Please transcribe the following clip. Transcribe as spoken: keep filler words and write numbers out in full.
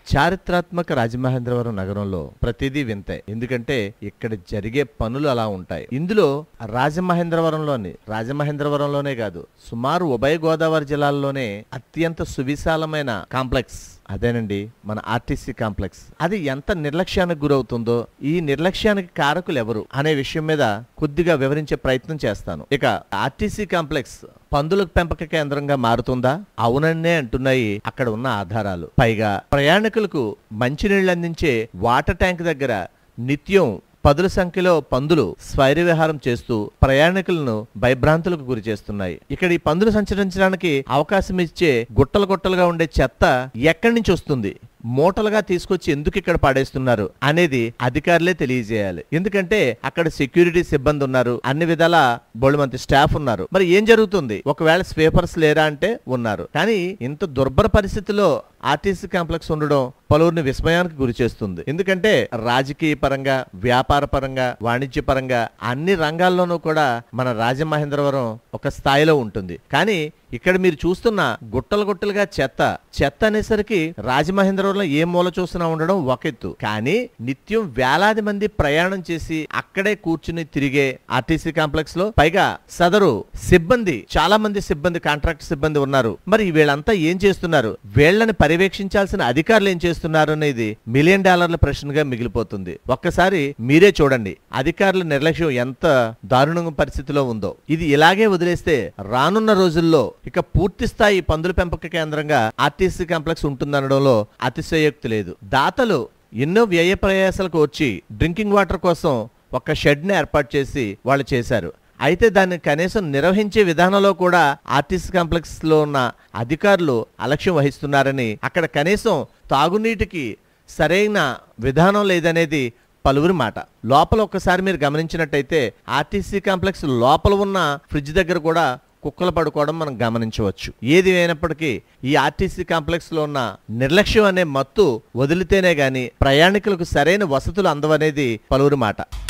చారిత్రాత్మక రాజమహేంద్రవరం నగరంలో ప్రతిదీ వింతే. ఎందుకంటే ఇక్కడ జరిగే పనులు అలా ఉంటాయి. ఇందులో రాజమహేంద్రవరంలోని రాజమహేంద్రవరంలోనే కాదు, సుమారు ఉభయ గోదావరి జిల్లాల్లోనే అత్యంత సువిశాలమైన కాంప్లెక్స్ అదేనండి మన ఆర్టీసీ కాంప్లెక్స్. అది ఎంత నిర్లక్ష్యానికి గురవుతుందో, ఈ నిర్లక్ష్యానికి కారకులు ఎవరు అనే విషయం మీద కొద్దిగా వివరించే ప్రయత్నం చేస్తాను. ఇక ఆర్టీసీ కాంప్లెక్స్ పందుల పెంపక కేంద్రంగా మారుతుందా? అవునన్నే అంటున్నాయి అక్కడ ఉన్న ఆధారాలు. పైగా ప్రయాణికులకు మంచినీళ్లు అందించే వాటర్ ట్యాంక్ దగ్గర నిత్యం పదుల సంఖ్యలో పందులు స్వైర విహారం చేస్తూ ప్రయాణికులను భయభ్రాంతులకు గురి చేస్తున్నాయి. ఇక్కడ ఈ పందులు సంచరించడానికి అవకాశం ఇచ్చే గుట్టలు గుట్టలుగా ఉండే చెత్త ఎక్కడి నుంచి వస్తుంది, మూటలుగా తీసుకొచ్చి ఎందుకు ఇక్కడ పాడేస్తున్నారు అనేది అధికారులే తెలియజేయాలి. ఎందుకంటే అక్కడ సెక్యూరిటీ సిబ్బంది ఉన్నారు, అన్ని విధాల బోళమంది స్టాఫ్ ఉన్నారు. మరి ఏం జరుగుతుంది? ఒకవేళ స్వీపర్స్ లేరా అంటే ఉన్నారు. కానీ ఇంత దుర్భర పరిస్థితిలో ఆర్టీసీ కాంప్లెక్స్ ఉండడం పలువురిని విస్మయానికి గురి చేస్తుంది. ఎందుకంటే రాజకీయ పరంగా, వ్యాపార పరంగా, వాణిజ్య పరంగా అన్ని రంగాల్లోనూ కూడా మన రాజమహేంద్రవరం ఒక స్థాయిలో ఉంటుంది. కానీ ఇక్కడ మీరు చూస్తున్న గుట్టలు గుట్టలుగా చెత్త చెత్త అనేసరికి రాజమహేంద్రవరంలో ఏ మూల చూసినా ఉండడం ఒక ఎత్తు. కానీ నిత్యం వేలాది మంది ప్రయాణం చేసి అక్కడే కూర్చుని తిరిగే ఆర్టీసీ కాంప్లెక్స్ లో పైగా సదరు సిబ్బంది, చాలా మంది సిబ్బంది, కాంట్రాక్ట్ సిబ్బంది ఉన్నారు. మరి వీళ్ళంతా ఏం చేస్తున్నారు? వీళ్ళని పర్యవేక్షించాల్సిన అధికారులు ఏం చేస్తున్నారు అనేది మిలియన్ డాలర్ల ప్రశ్నగా మిగిలిపోతుంది. ఒక్కసారి మీరే చూడండి అధికారుల నిర్లక్ష్యం ఎంత దారుణంగా పరిస్థితిలో ఉందో. ఇది ఇలాగే వదిలేస్తే రానున్న రోజుల్లో ఇక పూర్తి స్థాయి పందుల పెంపక కేంద్రంగా ఆర్టీసీ కాంప్లెక్స్ ఉంటుందనడంలో అతిశయోక్తి లేదు. దాతలు ఎన్నో వ్యయ ప్రయాసాలకు వచ్చి డ్రింకింగ్ వాటర్ కోసం ఒక షెడ్ ని ఏర్పాటు చేసి వాళ్ళు చేశారు. అయితే దాన్ని కనీసం నిర్వహించే విధానంలో కూడా ఆర్టీసీ కాంప్లెక్స్ లో ఉన్న అధికారులు అలక్ష్యం వహిస్తున్నారని, అక్కడ కనీసం తాగునీటికి సరైన విధానం లేదనేది పలువురి మాట. లోపల ఒక్కసారి మీరు గమనించినట్టయితే ఆర్టీసీ కాంప్లెక్స్ లోపల ఉన్న ఫ్రిడ్జ్ దగ్గర కూడా కుక్కలు పడుకోవడం మనం గమనించవచ్చు. ఏది అయినప్పటికీ ఈ ఆర్టీసీ కాంప్లెక్స్ లో ఉన్న నిర్లక్ష్యం అనే మత్తు వదిలితేనే గాని ప్రయాణికులకు సరైన వసతులు అందవనేది పలువురి మాట.